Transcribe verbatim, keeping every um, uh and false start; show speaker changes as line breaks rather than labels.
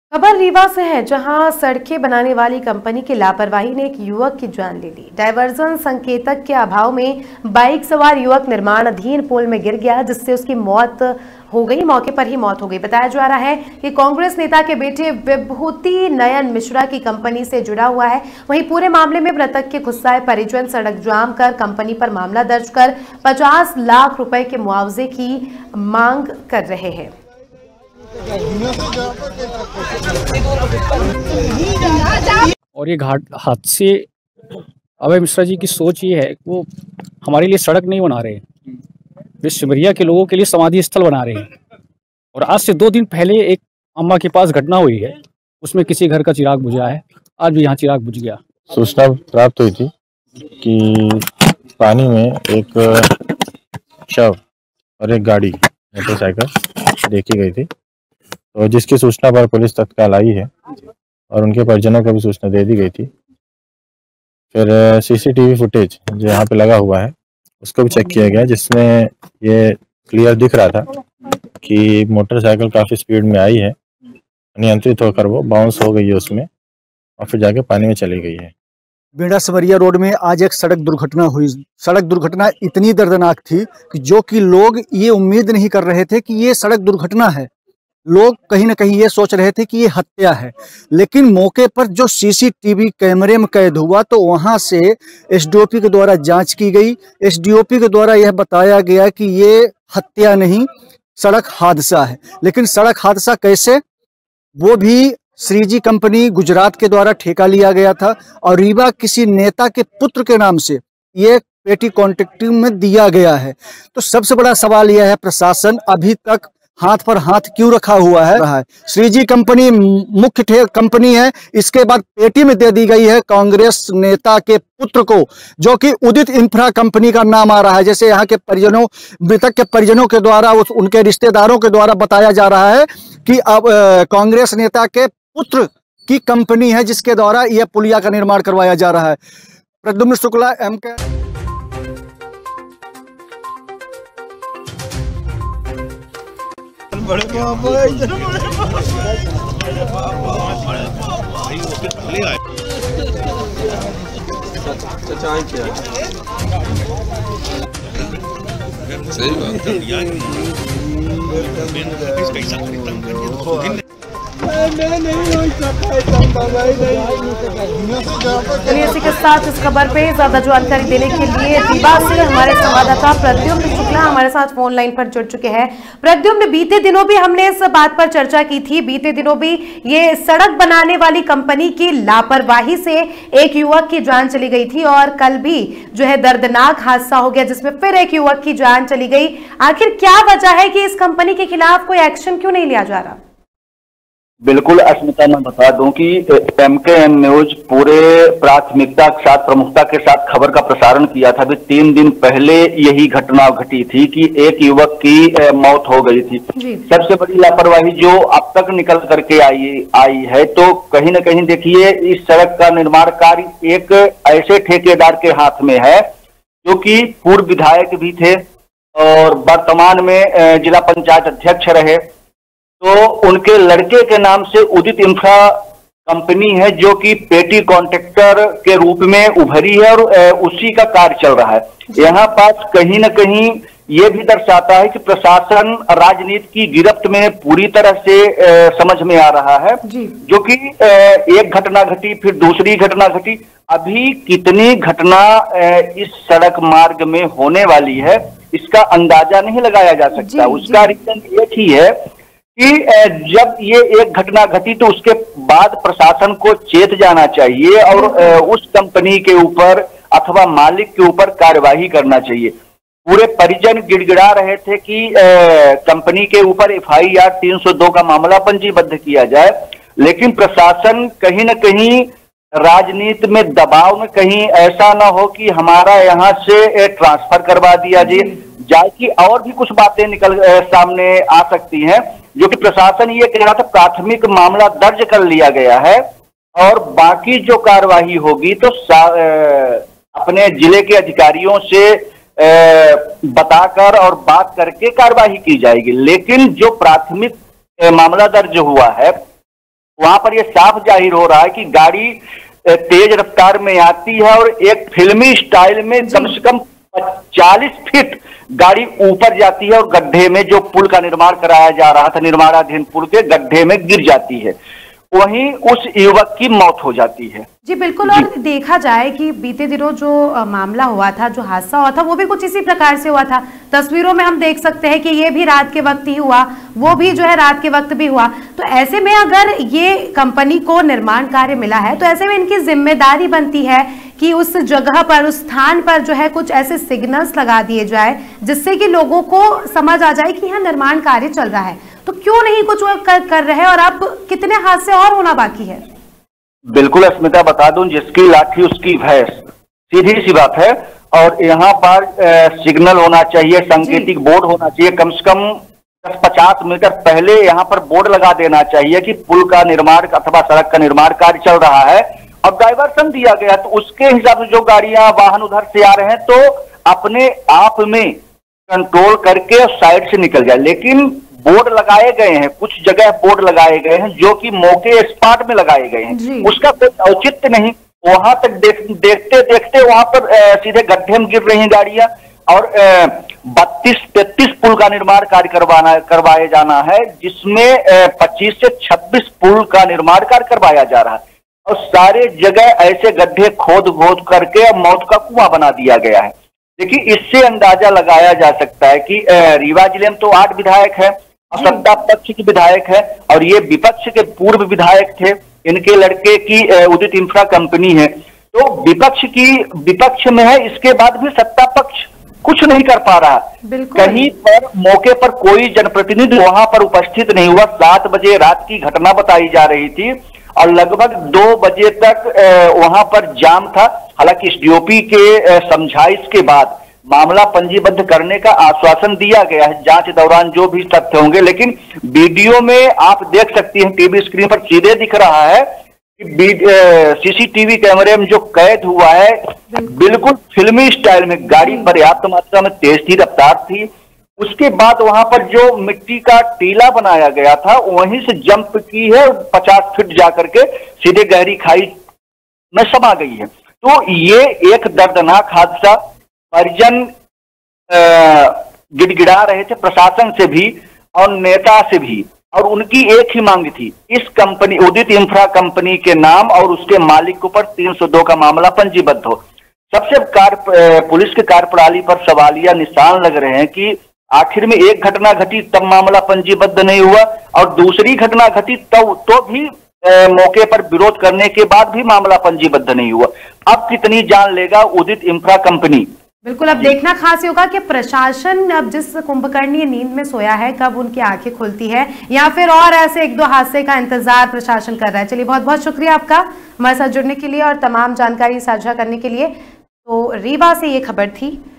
खबर रीवा से है, जहां सड़कें बनाने वाली कंपनी की लापरवाही ने एक युवक की जान ले ली। डायवर्जन संकेतक के अभाव में बाइक सवार युवक निर्माणाधीन पुल में गिर गया, जिससे उसकी मौत हो गई। मौके पर ही मौत हो गई। बताया जा रहा है कि कांग्रेस नेता के बेटे विभूति नयन मिश्रा की कंपनी से जुड़ा हुआ है। वहीं पूरे मामले में मृतक के खुस्साए परिजन सड़क जाम कर कंपनी पर मामला दर्ज कर पचास लाख रुपए के मुआवजे की मांग कर रहे हैं।
और ये घाट हादसे अभय मिश्रा जी की सोच ये है, वो हमारे लिए सड़क नहीं बना रहे, वे सिमरिया के लोगों के लिए समाधि स्थल बना रहे हैं। और आज से दो दिन पहले एक अम्मा के पास घटना हुई है, उसमें किसी घर का चिराग बुझा है, आज भी यहाँ चिराग बुझ गया।
सूचना प्राप्त हुई थी कि पानी में एक शव और एक गाड़ी मोटरसाइकिल देखी गई थी, तो जिसकी सूचना पर पुलिस तत्काल आई है और उनके परिजनों को भी सूचना दे दी गई थी। फिर सीसीटीवी फुटेज जो यहाँ पे लगा हुआ है उसको भी चेक किया गया, जिसमें ये क्लियर दिख रहा था कि मोटरसाइकिल काफ़ी स्पीड में आई है, नियंत्रित होकर वो बाउंस हो गई है उसमें और फिर जाके पानी में चली गई है।
बेड़ा सिमरिया रोड में आज एक सड़क दुर्घटना हुई। सड़क दुर्घटना इतनी दर्दनाक थी कि जो कि लोग ये उम्मीद नहीं कर रहे थे कि ये सड़क दुर्घटना है। लोग कहीं ना कहीं ये सोच रहे थे कि ये हत्या है, लेकिन मौके पर जो सीसीटीवी कैमरे में कैद हुआ तो वहां से एसडीओपी के द्वारा जांच की गई। एसडीओपी के द्वारा यह बताया गया कि ये हत्या नहीं, सड़क हादसा है। लेकिन सड़क हादसा कैसे, वो भी श्रीजी कंपनी गुजरात के द्वारा ठेका लिया गया था और रीवा किसी नेता के पुत्र के नाम से ये पेटी कॉन्ट्रैक्टिंग में दिया गया है। तो सबसे बड़ा सवाल यह है, प्रशासन अभी तक हाथ पर हाथ क्यों रखा हुआ है? रहा है श्रीजी कंपनी मुख्य कंपनी है, इसके बाद पेटी में दे दी गई है कांग्रेस नेता के पुत्र को, जो कि उदित इंफ्रा कंपनी का नाम आ रहा है। जैसे यहाँ के परिजनों, मृतक के परिजनों के द्वारा, उस उनके रिश्तेदारों के द्वारा बताया जा रहा है कि अब कांग्रेस नेता के पुत्र की कंपनी है जिसके द्वारा यह पुलिया का निर्माण करवाया जा रहा है। प्रद्युम्न शुक्ला, एम के
बड़े बाबा इधर बड़े बाबा भाई उसके पहले आए सच्चाई क्या सही बात है यार। इस कैसा तंग कर
इसी के साथ इस खबर पे ज्यादा जानकारी देने के लिए रीवा से हमारे संवाददाता प्रद्युम्न शुक्ला हमारे साथ फोन लाइन पर जुड़ चुके हैं। प्रद्युम्न, बीते दिनों भी हमने इस बात पर चर्चा की थी, बीते दिनों भी ये सड़क बनाने वाली कंपनी की लापरवाही से एक युवक की जान चली गई थी और कल भी जो है दर्दनाक हादसा हो गया जिसमें फिर एक युवक की जान चली गई। आखिर क्या वजह है कि इस कंपनी के खिलाफ कोई एक्शन क्यों नहीं लिया जा रहा?
बिल्कुल अस्मिता, मैं बता दूं कि एमकेएन न्यूज पूरे प्राथमिकता के साथ, प्रमुखता के साथ खबर का प्रसारण किया था। अभी तीन दिन पहले यही घटना घटी थी कि एक युवक की मौत हो गई थी। सबसे बड़ी लापरवाही जो अब तक निकल करके आई आई है, तो कहीं ना कहीं देखिए इस सड़क का निर्माण कार्य एक ऐसे ठेकेदार के हाथ में है जो कि पूर्व विधायक भी थे और वर्तमान में जिला पंचायत अध्यक्ष रहे। तो उनके लड़के के नाम से उदित इंफ्रा कंपनी है जो कि पेटी कॉन्ट्रैक्टर के रूप में उभरी है और उसी का कार्य चल रहा है। यहाँ पास कहीं ना कहीं ये भी दर्शाता है कि प्रशासन राजनीति की गिरफ्त में पूरी तरह से समझ में आ रहा है, जो कि एक घटना घटी फिर दूसरी घटना घटी। अभी कितनी घटना इस सड़क मार्ग में होने वाली है इसका अंदाजा नहीं लगाया जा सकता। उसका रीजन एक ही है कि जब ये एक घटना घटी तो उसके बाद प्रशासन को चेत जाना चाहिए और उस कंपनी के ऊपर अथवा मालिक के ऊपर कार्यवाही करना चाहिए। पूरे परिजन गिड़गिड़ा रहे थे कि कंपनी के ऊपर एफ आई आर तीन सौ दो का मामला पंजीबद्ध किया जाए, लेकिन प्रशासन कहीं न कहीं राजनीति में दबाव में कहीं ऐसा ना हो कि हमारा यहाँ से ट्रांसफर करवा दिया जाए कि और भी कुछ बातें निकल सामने आ सकती हैं, जो कि प्रशासन ये कह रहा था प्राथमिक मामला दर्ज कर लिया गया है और बाकी जो कार्यवाही होगी तो अपने जिले के अधिकारियों से बताकर और बात करके कार्यवाही की जाएगी। लेकिन जो प्राथमिक मामला दर्ज हुआ है वहां पर यह साफ जाहिर हो रहा है कि गाड़ी तेज रफ्तार में आती है और एक फिल्मी स्टाइल में कम से कम चालीस फीट गाड़ी ऊपर जाती है और गड्ढे में, जो पुल का निर्माण कराया जा रहा था, निर्माणाधीन पुल के गड्ढे में गिर जाती है। वहीं उस युवक की मौत हो जाती है।
जी बिल्कुल। और देखा जाए कि बीते दिनों जो मामला हुआ था, जो हादसा हुआ था, वो भी कुछ इसी प्रकार से हुआ था। तस्वीरों में हम देख सकते हैं कि ये भी रात के वक्त ही हुआ, वो भी जो है रात के वक्त भी हुआ। तो ऐसे में अगर ये कंपनी को निर्माण कार्य मिला है तो ऐसे में इनकी जिम्मेदारी बनती है कि उस जगह पर, उस स्थान पर जो है कुछ ऐसे सिग्नल्स लगा दिए जाए जिससे कि लोगों को समझ आ जाए कि यहाँ निर्माण कार्य चल रहा है। तो क्यों नहीं कुछ वो कर, कर रहे हैं और अब कितने हादसे और होना बाकी है?
बिल्कुल अस्मिता, बता दूं, जिसकी लाठी उसकी भैंस, सीधी सी बात है। और यहाँ पर ए, सिग्नल होना चाहिए, सांकेतिक बोर्ड होना चाहिए। कम से कम दस पचास मीटर पहले यहाँ पर बोर्ड लगा देना चाहिए कि पुल का निर्माण अथवा सड़क का निर्माण कार्य चल रहा है। अब डाइवर्सन दिया गया तो उसके हिसाब से जो गाड़ियां वाहन उधर से आ रहे हैं तो अपने आप में कंट्रोल करके साइड से निकल जाए। लेकिन बोर्ड लगाए गए हैं, कुछ जगह बोर्ड लगाए गए हैं जो कि मौके स्पॉट में लगाए गए हैं, उसका कोई औचित्य नहीं। वहां तक देख, देखते देखते वहां पर ए, सीधे गड्ढे में गिर रही हैं गाड़ियां। और बत्तीस तैतीस पुल का निर्माण कार्य करवाना करवाए जाना है, जिसमें पच्चीस से छब्बीस पुल का निर्माण कार्य करवाया जा रहा है। और सारे जगह ऐसे गड्ढे खोद खोद करके मौत का कुआं बना दिया गया है। देखिए, इससे अंदाजा लगाया जा सकता है कि रीवा जिले में तो आठ विधायक है और सत्ता पक्ष के विधायक है और ये विपक्ष के पूर्व विधायक थे। इनके लड़के की उदित इंफ्रा कंपनी है, तो विपक्ष की विपक्ष में है, इसके बाद भी सत्ता पक्ष कुछ नहीं कर पा रहा। कहीं पर मौके पर कोई जनप्रतिनिधि वहां पर उपस्थित नहीं हुआ। सात बजे रात की घटना बताई जा रही थी और लगभग दो बजे तक वहां पर जाम था। हालांकि एसडीओपी के समझाइश के बाद मामला पंजीबद्ध करने का आश्वासन दिया गया है जांच दौरान जो भी तथ्य होंगे। लेकिन वीडियो में आप देख सकती हैं, टीवी स्क्रीन पर सीधे दिख रहा है कि सीसीटीवी कैमरे में जो कैद हुआ है, बिल्कुल फिल्मी स्टाइल में गाड़ी पर्याप्त मात्रा में तेज थी, रफ्तार थी। उसके बाद वहां पर जो मिट्टी का टीला बनाया गया था वहीं से जंप की है, पचास फीट जाकर के सीधे गहरी खाई में समा गई है। तो ये एक दर्दनाक हादसा। परिजन गिड़गिड़ा रहे थे प्रशासन से भी और नेता से भी, और उनकी एक ही मांग थी, इस कंपनी उदित इंफ्रा कंपनी के नाम और उसके मालिक के ऊपर तीन सौ दो का मामला पंजीबद्ध हो। सबसे कार्य पुलिस के कार्यप्रणाली पर सवालिया निशान लग रहे हैं कि आखिर में एक घटना घटी तब मामला पंजीबद्ध नहीं हुआ और दूसरी घटना घटी तब तो भी ए, मौके पर विरोध करने के बाद भी मामला पंजीबद्ध नहीं हुआ। अब कितनी जान लेगा उदित इंफ्रा कंपनी?
बिल्कुल, अब देखना खास होगा कि प्रशासन अब जिस कुंभकर्णीय नींद में सोया है कब उनकी आंखें खुलती है या फिर और ऐसे एक दो हादसे का इंतजार प्रशासन कर रहा है। चलिए, बहुत बहुत शुक्रिया आपका हमारे साथ जुड़ने के लिए और तमाम जानकारी साझा करने के लिए। तो रीवा से ये खबर थी।